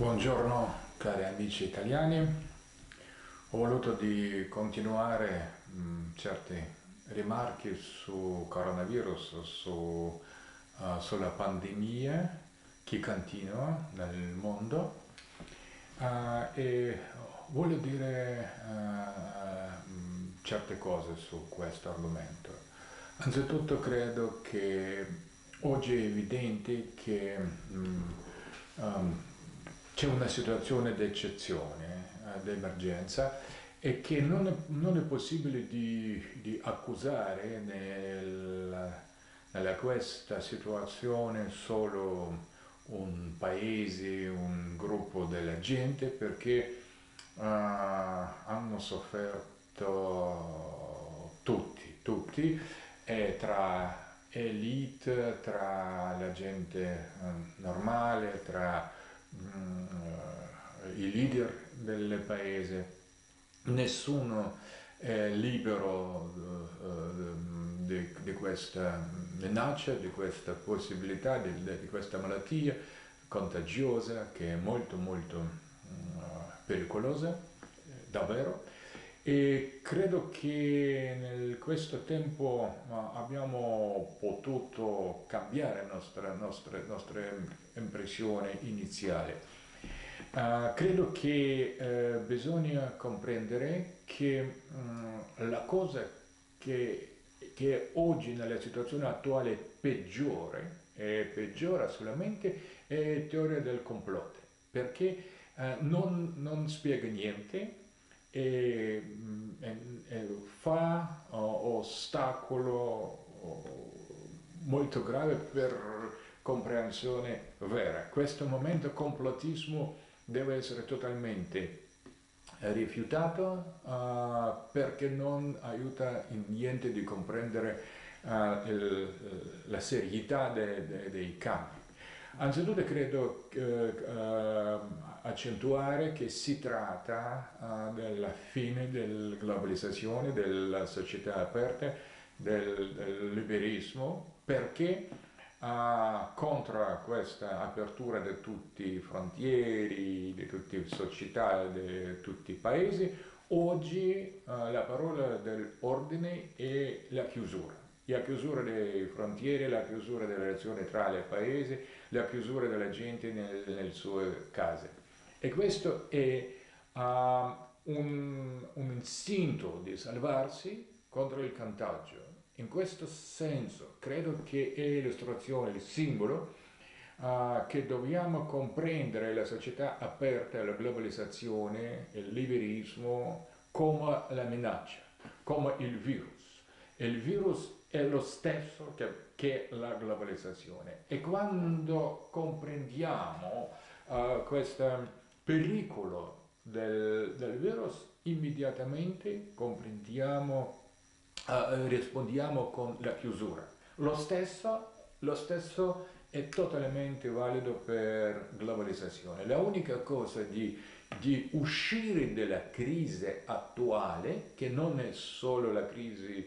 Buongiorno cari amici italiani, ho voluto di continuare certi rimarchi su coronavirus, sulla pandemia che continua nel mondo e voglio dire certe cose su questo argomento. Anzitutto credo che oggi è evidente che c'è una situazione d'eccezione, d'emergenza, e che non è possibile di accusare nella questa situazione solo un paese, un gruppo della gente, perché hanno sofferto tutti, e tra elite, tra la gente normale, tra i leader del paese. Nessuno è libero di questa minaccia, di questa possibilità, di questa malattia contagiosa che è molto pericolosa, davvero. E credo che in questo tempo abbiamo potuto cambiare nostre impressioni iniziali. Credo che bisogna comprendere che la cosa che oggi nella situazione attuale peggiore e peggiora solamente è teoria del complotto, perché non spiega niente e fa ostacolo molto grave per comprensione vera. Questo momento complottismo deve essere totalmente rifiutato perché non aiuta in niente di comprendere la serietà dei cambi. Anzitutto credo accentuare che si tratta della fine della globalizzazione, della società aperta, del liberismo, perché contro questa apertura di tutti i frontieri, di tutte le società, di tutti i paesi, oggi la parola dell'ordine è la chiusura delle frontiere, la chiusura delle relazioni tra i paesi, la chiusura della gente nelle sue case. E questo è un istinto di salvarsi contro il contagio. In questo senso credo che è l'illustrazione, il simbolo che dobbiamo comprendere la società aperta, la globalizzazione, il liberismo come la minaccia, come il virus. Il virus è lo stesso che la globalizzazione, e quando comprendiamo questo pericolo del virus, immediatamente rispondiamo con la chiusura. Lo stesso è totalmente valido per globalizzazione. La unica cosa di uscire dalla crisi attuale, che non è solo la crisi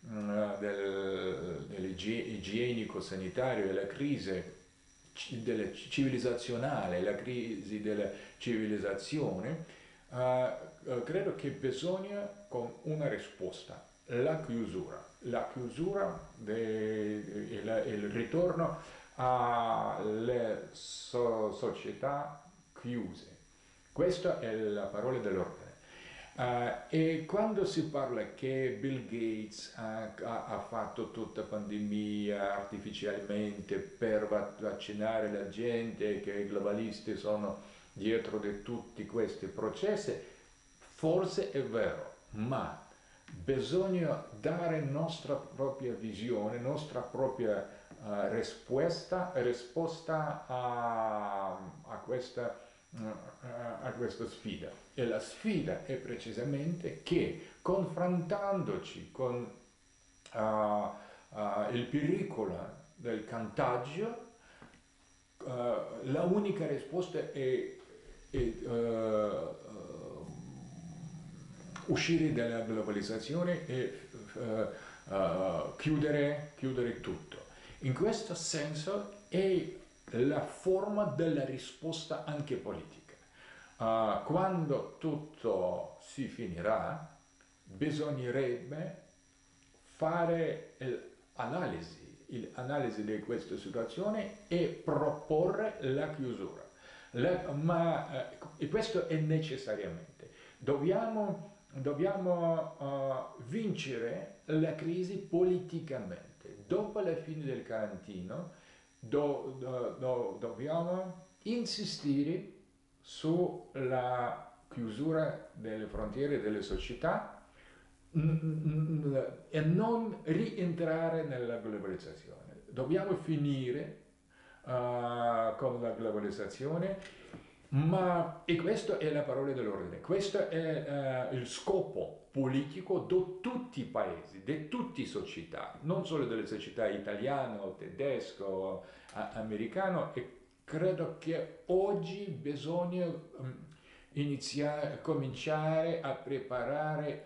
dell'igienico-sanitario, è la crisi civilizazionale, la crisi della civilizzazione, credo che bisogna con una risposta, la chiusura e il ritorno alle società chiuse. Questa è la parola dell'ordine. E quando si parla che Bill Gates ha fatto tutta pandemia artificialmente per vaccinare la gente, che i globalisti sono dietro di tutti questi processi, forse è vero, ma bisogna dare nostra propria visione, nostra propria risposta a questa sfida. E la sfida è precisamente che, confrontandoci con il pericolo del contagio, la unica risposta è uscire dalla globalizzazione e chiudere tutto. In questo senso è la forma della risposta anche politica. quando tutto si finirà, bisognerebbe fare l'analisi di questa situazione e proporre la chiusura. E questo è necessariamente. Dobbiamo vincere la crisi politicamente. Dopo la fine del carantino dobbiamo insistere sulla chiusura delle frontiere delle società e non rientrare nella globalizzazione. Dobbiamo finire con la globalizzazione, e questa è la parola dell'ordine, questo è il scopo politico di tutti i paesi, di tutte le società, non solo delle società italiane, tedesche, americane, e credo che oggi bisogna cominciare a preparare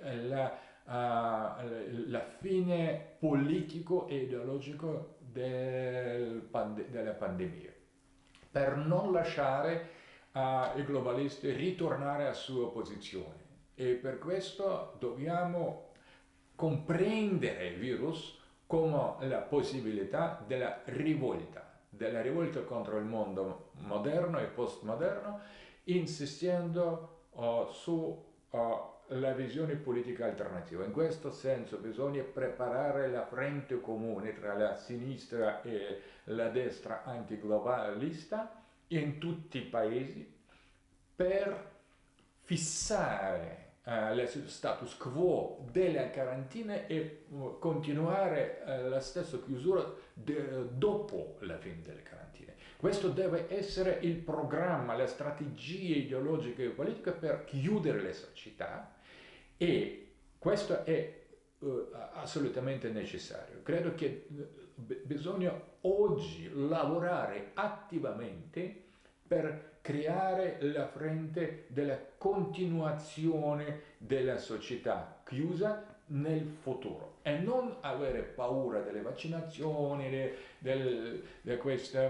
la fine politico e ideologico della pandemia, per non lasciare i globalisti ritornare alla sua posizione. E per questo dobbiamo comprendere il virus come la possibilità della rivolta contro il mondo moderno e postmoderno, insistendo sulla visione politica alternativa. In questo senso bisogna preparare la frente comune tra la sinistra e la destra antiglobalista in tutti i paesi per fissare lo status quo della quarantena e continuare la stessa chiusura dopo la fine delle quarantine. Questo deve essere il programma, la strategia ideologica e politica per chiudere le società, e questo è assolutamente necessario. Credo che bisogna oggi lavorare attivamente per creare la frente della continuazione della società chiusa nel futuro e non avere paura delle vaccinazioni, di questa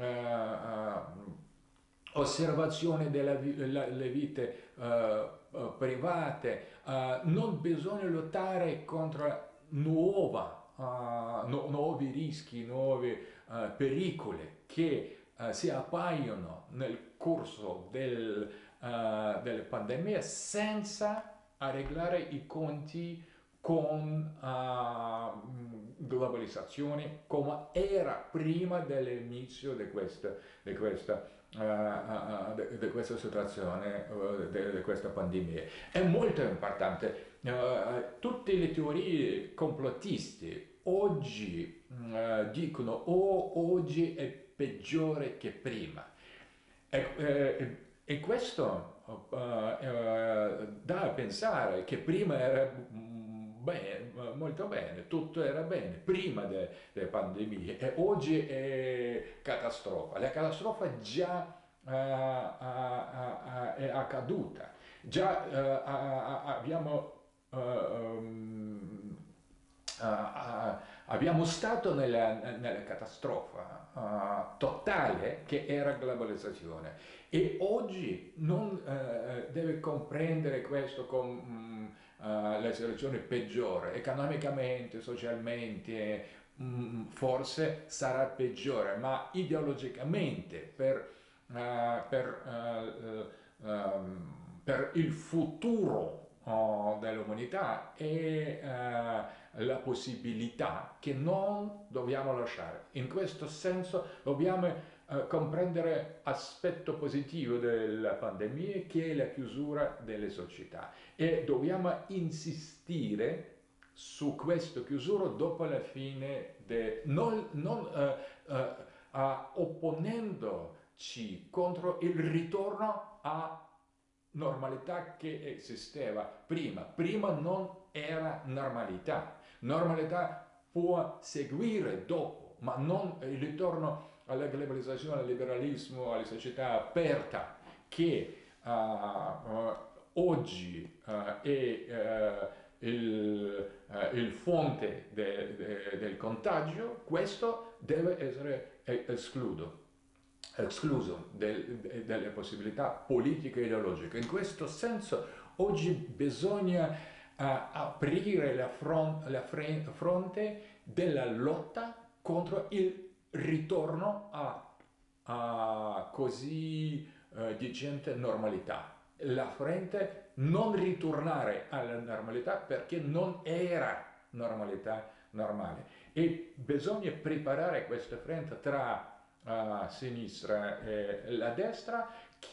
osservazione delle vite private. Non bisogna lottare contro nuovi rischi, nuovi pericoli che si appaiono nel corso della pandemia senza arreglare i conti con globalizzazione come era prima dell'inizio di questa situazione, di questa pandemia. È molto importante. Tutte le teorie complottiste oggi dicono oggi è peggiore che prima. E questo dà a pensare che prima era bene, molto bene, tutto era bene prima delle pandemie, e oggi è catastrofa. La catastrofa già è accaduta, già abbiamo stato nella catastrofa totale che era globalizzazione, e oggi non deve comprendere questo come la situazione peggiore, economicamente, socialmente, forse sarà peggiore, ma ideologicamente per il futuro dell'umanità e la possibilità che non dobbiamo lasciare. In questo senso dobbiamo comprendere l'aspetto positivo della pandemia, che è la chiusura delle società, e dobbiamo insistere su questa chiusura dopo la fine opponendoci contro il ritorno a normalità che esisteva prima. Prima non era normalità. Normalità può seguire dopo, ma non il ritorno alla globalizzazione, al liberalismo, alla società aperta che oggi è il fonte del contagio. Questo deve essere escluso. escluso delle possibilità politiche e ideologiche. In questo senso oggi bisogna aprire la fronte della lotta contro il ritorno a così dicente normalità. La fronte non ritornare alla normalità perché non era normalità normale e bisogna preparare questa fronte tra sinistra e la destra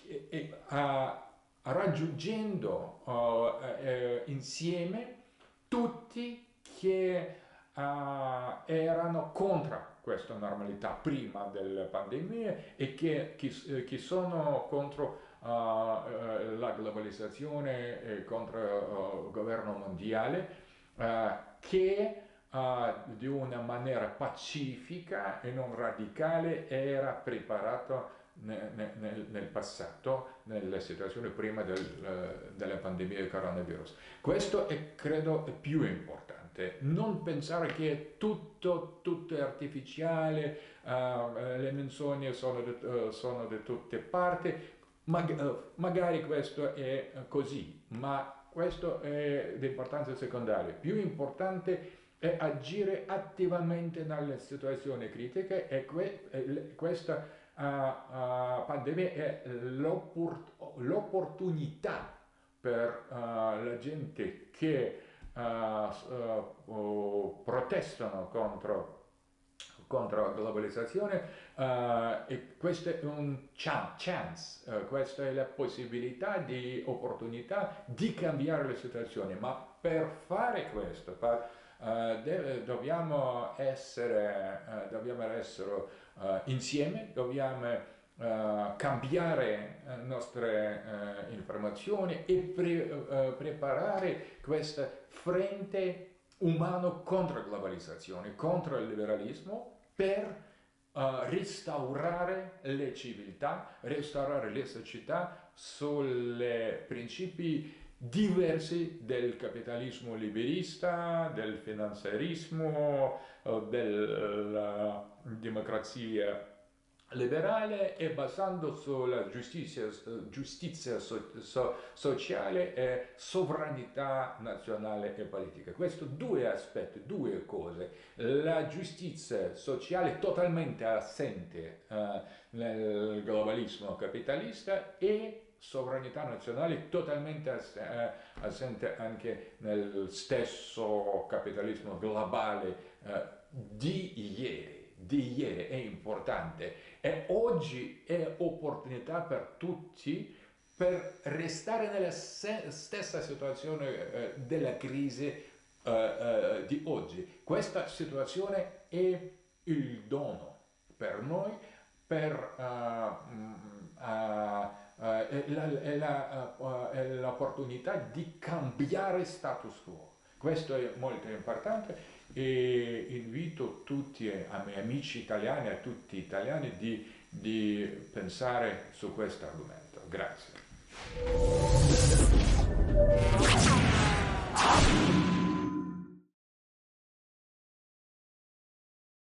raggiungendo insieme tutti che erano contro questa normalità prima della pandemia e che sono contro la globalizzazione e contro il governo mondiale che di una maniera pacifica e non radicale era preparato nel passato, nella situazione prima della pandemia del coronavirus. Questo è, credo, è più importante. Non pensare che tutto è artificiale, le menzogne sono da tutte parti, magari questo è così, ma questo è di importanza secondaria. Più importante è agire attivamente nelle situazioni critiche e questa pandemia è l'opportunità per la gente che protestano contro la globalizzazione e questo è un chance, questa è la possibilità di opportunità di cambiare la situazione, ma per fare questo, dobbiamo essere insieme, dobbiamo cambiare nostre informazioni e preparare questa fronte umano contro la globalizzazione, contro il liberalismo, per restaurare le civiltà, restaurare le società sui principi diversi del capitalismo liberista, del finanziarismo, della democrazia liberale e basando sulla giustizia sociale e sovranità nazionale e politica. Questi due aspetti, due cose. La giustizia sociale totalmente assente nel globalismo capitalista e sovranità nazionale totalmente assente anche nel stesso capitalismo globale di ieri. Di ieri è importante e oggi è opportunità per tutti per restare nella stessa situazione della crisi di oggi. Questa situazione è il dono per noi, per è l'opportunità di cambiare status quo. Questo è molto importante e invito tutti a miei amici italiani, a tutti gli italiani di pensare su questo argomento. Grazie.